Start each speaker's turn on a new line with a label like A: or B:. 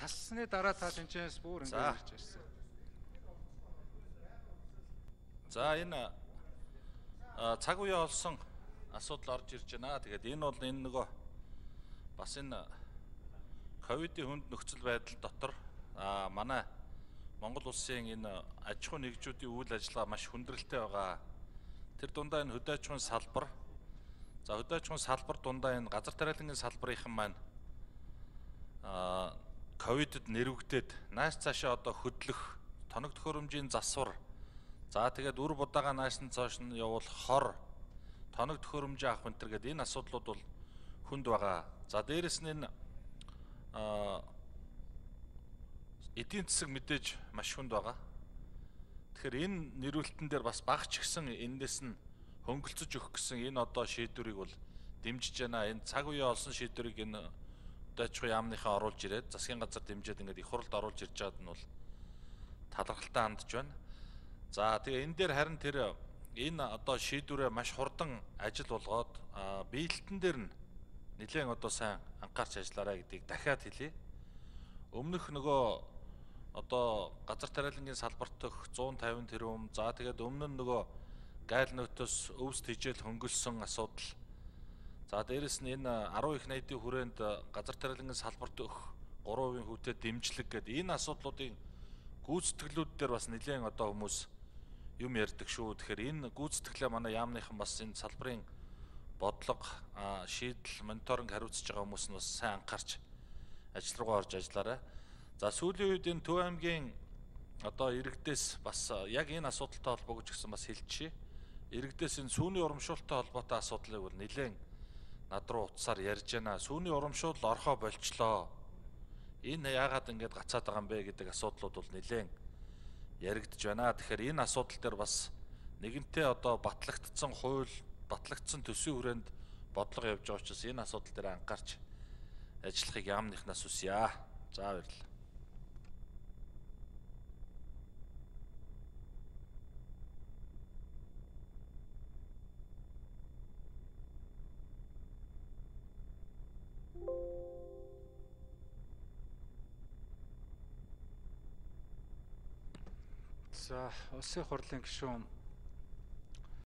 A: хассны дараа та тэнцэнээс бүр ингээд ирж ирсэн.
B: За энэ цаг үе олсон асуудал орж ирж байна. Тэгээд энэ бол энэ нөгөө бас энэ ковидын хүнд нөхцөл байдал дотор манай Монгол улсын энэ аж ахуй нэгжүүдийн үйл ажиллагаа маш хүндрэлтэй байгаа. Тэр дундаа энэ хөдөө аж ахуйн салбар, за хөдөө аж ахуйн салбар дундаа энэ газар тариалангийн салбарынхан маань ковидд нэрвэгдээд нааш цаашаа одоо хөдлөх, тоног төхөөрөмжийн засвар, за тэгээд үр будаага нааш нь цааш нь явуул хор, тоног төхөөрөмжийн авах энэ төр гэдэг энэ асуудлууд бол хүнд байгаа. За дээрэс нь энэ эдийн засаг мэдээж маш хүнд байгаа. Тэгэхээр энэ нэрвэлтэн дээр бас багч гисэн эндээс нь хөнгөлцөж өгөх гэсэн энэ одоо шийдвэрийг бол дэмжиж байна. Энэ цаг үеэ олсон шийдвэрийг энэ хөдөө аж ахуйн яамныхаа оруулж ирээд засгийн газар дэмжиж ингээд их хурлд оруулж ирж байгаад нь бол талархалтай хандж байна. За тэгээ энэ дээр харин тэр энэ одоо шийдвэрээ маш хурдан ажил болгоод биелэлтэн дээр нь нэлээд одоо сайн анхаарч ажиллаарай гэдгийг дахиад хэлье. Өмнөх нөгөө одоо газар тариалангийн салбарт төх 150 тэрбум, за тэгээд өмнө нь нөгөө гайл нөтөс өвс тижэл хөнгөлсөн асуудал. За дээрэс нь энэ 10 их найдын хүрээнд газар тариалангийн салбарт өгөх 3% хүүтэй дэмжлэг гэдэг энэ асуудлуудын гүйцэтгэлүүд дээр бас нэлээд одоо хүмүүс юм ярьдаг шүү. Тэгэхээр энэ гүйцэтгэлээ манай яамныхан бас энэ салбарын бодлого, шийдэл, мониторинг хариуцж байгаа хүмүүс нь бас сайн анхаарч ажил руугаа орж ажиллаарай. За сүүлийн үед энэ Төв аймгийн одоо иргэдээс бас яг энэ асуудалтай холбоогч гэсэн бас хэлчихье. Иргэдээс энэ сүүний урамшуулттай холбоотой асуудлыг бол нэлээд над руу утсаар ярьж байна. Сүүний урамшуул орхоо болчлоо. Энэ яагаад ингэж гацаад байгаа юм бэ гэдэг асуудлууд бол нэлээд яригдж байна. Тэгэхээр энэ асуудал дээр бас нэгэнтээ одоо батлагдсан хууль, батлагдсан төсвийн хүрээнд бодлого явж байгаа учраас энэ асуудал дээр анхаарч ажиллахыг яамныхнаас хүсье. За баярлалаа.
A: За улсын хурлын гишүүн